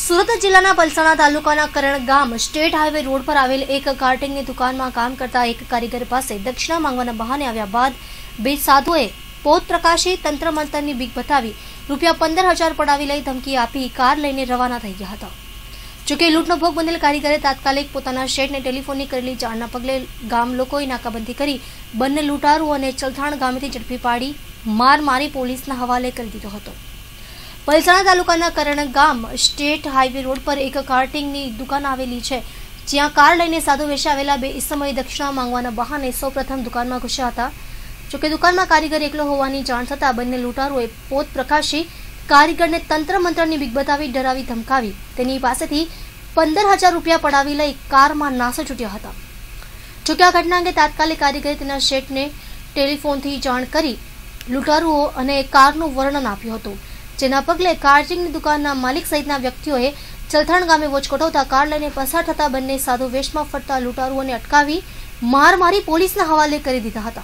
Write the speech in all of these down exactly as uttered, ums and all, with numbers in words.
સુરત જિલ્લાના પલસાણા તાલુકાના કરણ ગામ સ્ટેટ હાઈવે રોડ પર આવેલ એક કાર્ટિંગની દુકાનમાં કામ કરતા એક કારીગર પાસે દક્ષિણા માંગવાના બહાને આવ્યા બાદ બે સાધુએ પોત પ્રકાશી તંત્ર મંતરની બીક બતાવી રૂપિયા પંદર હજાર પડાવી લઈ ધમકી આપી કાર લઈને રવાના થઈ ગયા હતા। જોકે લૂંટનો ભોગ બનેલ કારીગરે તાત્કાલિક પોતાના શેઠને ટેલિફોનની કરેલી જાણના પગલે ગામ લોકોએ નાકાબંધી કરી બંને લૂંટારૂ અને ચલથાણ ગામેથી ઝડપી પાડી માર મારી પોલીસના હવાલે કરી દીધો હતો। પલસાણા તાલુકાના કરણ ગામ સ્ટેટ હાઈવે રોડ પર એક કાર્ટિંગની દુકાન આવેલી છે, જ્યાં કાર લઈને સાધુ વેશે આવેલા બે ઈસમોએ દક્ષિણા માંગવાના બહાને સૌપ્રથમ દુકાનમાં ઘૂસ્યા હતા। જોકે દુકાનમાં કારીગર એકલો હોવાની જાણ થતાં બંને લૂંટારૂએ પોત પ્રકાશી કારીગરને તંત્ર મંત્રની બીક બતાવી ડરાવી ધમકાવી તેની પાસેથી પંદર હજાર રૂપિયા પડાવી લઈ કારમાં નાસો છૂટ્યા હતા। જોકે આ ઘટના અંગે તાત્કાલિક કારીગરે તેના શેઠને ટેલિફોનથી જાણ કરી લૂંટારૂઓ અને કારનું વર્ણન આપ્યું હતું, જેના પગલે કાર્ટિંગની દુકાનના માલિક સહિતના વ્યક્તિઓએ ચલથાણ ગામે વોચ ગોઠવતા કાર લઈને પસાર થતા બંને સાધુ વેશમાં ફરતા લૂંટારૂઓને અટકાવી માર મારી પોલીસના હવાલે કરી દીધા હતા।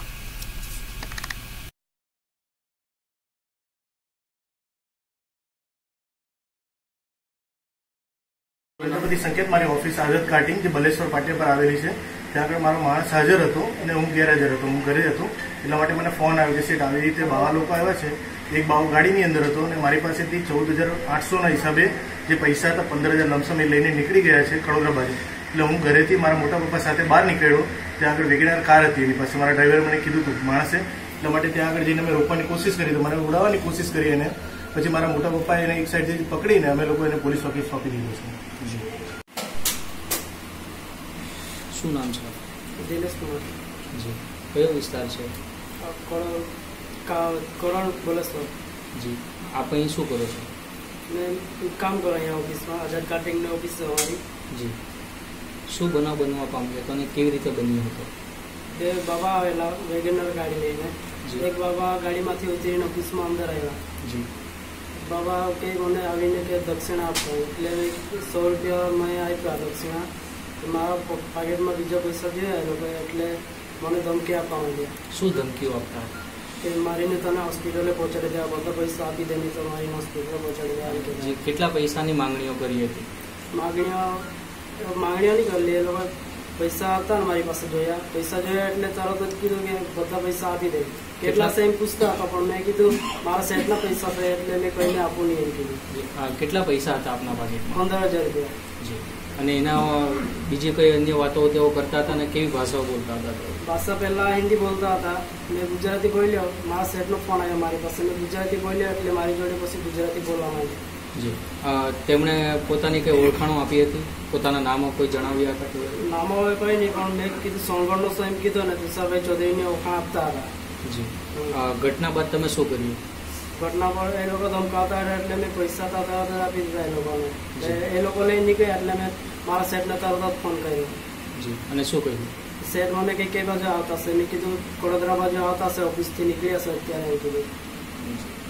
પ્રજાપતિ સંકેત મારી ઓફિસ આઝાદ કાર્ટિંગ જે બલેશ્વર પાટિયા પર આવેલી છે, ત્યાં આગળ મારો માણસ હાજર હતો અને હું ગેરહાજર હતો, હું ઘરે હતો। એટલા માટે મને ફોન આવ્યો કે સેઠ આવી રીતે બાવા લોકો આવ્યા છે, એક બાવો ગાડીની અંદર હતો અને મારી પાસેથી ચૌદ હજાર આઠસોના હિસાબે જે પૈસા હતા પંદર હજાર લમસમ એ લઈને નીકળી ગયા છે કડોદરા બાજુ। એટલે હું ઘરેથી મારા મોટા પપ્પા સાથે બહાર નીકળ્યો, ત્યાં આગળ વેગેનાર કાર હતી એની પાસે, મારા ડ્રાઈવરે મને કીધું હતું માણસે, એટલા માટે ત્યાં આગળ જઈને મેં રોકવાની કોશિશ કરી, તો મને ઉડાવવાની કોશિશ કરી એને પછી મારા મોટા પપ્પા એને એક સાઈડથી પકડીને અમે લોકો એને પોલીસ ઓફિસ સોંપી દીધો છે। શું નામ છે? દિનેશ કુમાર। જી, કયો વિસ્તાર છે? કરણ બલેશ્વર। જી, આપ અહીં શું કરો છો? મેં કામ કરો અહીંયા ઓફિસમાં, આઝાદ કાર્ટિંગની ઓફિસ છે અમારી। જી, શું બનાવ બનવા પામ્યો હતો અને કેવી રીતે બન્યો હતો? બે બાબા આવેલા વેગેનર ગાડી લઈને, એક બાબા ગાડીમાંથી ઉતરીને ઓફિસમાં અંદર આવ્યા। જી, બાબા કે મને આવીને કે દક્ષિણા આપો, એટલે સો રૂપિયા મેં આપ્યા દક્ષિણા, મારા પાકેટમાં બીજા પૈસા જોયા એ લોકો, એટલે મને ધમકી આપવા માંડ્યા। શું ધમકીઓ આપતા? કે મારીને તને હોસ્પિટલે પહોંચાડી દેવા, બધા પૈસા આપી દે, નહીં તો મારી હોસ્પિટલે પહોંચાડી દેવા। જી, કેટલા પૈસાની માંગણીઓ કરી હતી? માંગણીઓ માંગણીઓ નહીં કરેલી, એ લોકો પૈસા હતા ને મારી પાસે જોયા, પૈસા જોયા એટલે તરત જ કીધું કે બધા પૈસા આપી દે। કેટલા છે એમ પૂછતા હતા, પણ મેં કીધું મારા સેટના પૈસા છે એટલે મેં કહીને આપું નહીં એમ કીધું। કેટલા પૈસા હતા આપના પાસેમાં? પંદર હજાર રૂપિયા। જી, અને એના બીજી કઈ અન્ય વાતો તેઓ કરતા હતા અને કેવી ભાષાઓ બોલતા હતા? ભાષા પહેલા હિન્દી બોલતા હતા, મેં ગુજરાતી બોલ્યો, મારા સેટનો ફોન આવ્યો મારી પાસે, મેં ગુજરાતી બોલ્યો એટલે મારી જોડે પછી ગુજરાતી બોલવા માંડી। જી, તેમણે પોતાની કઈ ઓળખાણો આપી હતી? પોતાના નામો કોઈ જણાવ્યા હતા? નામો હવે કોઈ નહીં, પણ મેં કીધું સોનગઢનો સો એમ કીધું ને તુષારભાઈ ચૌધરીની ઓળખાણ આપતા હતા। જી, ઘટના બાદ તમે શું કર્યું? ઘટના પર એ લોકો ધમકાવતા હતા એટલે મેં પૈસા તરત જ આપી દીધા એ લોકોને, એ લોકો લઈને નીકળ્યા એટલે મેં મારા સેટને તરત જ ફોન કર્યો। જી, અને શું કહ્યું? સેટ મને કઈ કઈ બાજુ આવતા હશે, મેં કીધું કડોદરા બાજુ આવતા હશે, ઓફિસથી નીકળ્યા છે અત્યારે એમ કીધું।